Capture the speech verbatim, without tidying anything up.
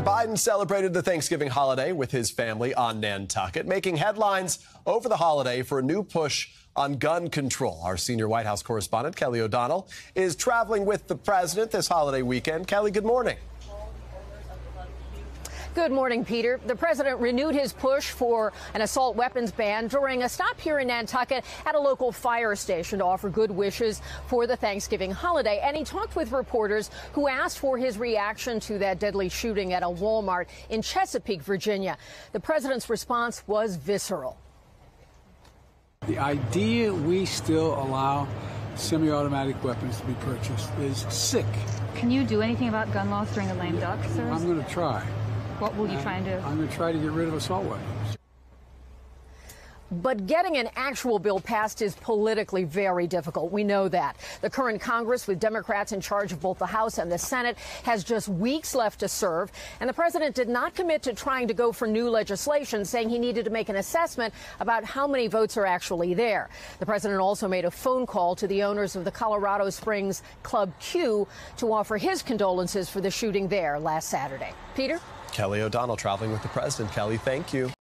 President Biden celebrated the Thanksgiving holiday with his family on Nantucket, making headlines over the holiday for a new push on gun control. Our senior White House correspondent, Kelly O'Donnell, is traveling with the president this holiday weekend. Kelly, good morning. Good morning, Peter. The president renewed his push for an assault weapons ban during a stop here in Nantucket at a local fire station to offer good wishes for the Thanksgiving holiday. And he talked with reporters who asked for his reaction to that deadly shooting at a Walmart in Chesapeake, Virginia. The president's response was visceral. The idea we still allow semi-automatic weapons to be purchased is sick. Can you do anything about gun laws during the lame duck, sir? I'm going to try. What will you try and do? I'm going to try to get rid of assault weapons. But getting an actual bill passed is politically very difficult. We know that. The current Congress, with Democrats in charge of both the House and the Senate, has just weeks left to serve. And the president did not commit to trying to go for new legislation, saying he needed to make an assessment about how many votes are actually there. The president also made a phone call to the owners of the Colorado Springs Club Q to offer his condolences for the shooting there last Saturday. Peter? Kelly O'Donnell traveling with the president. Kelly, thank you.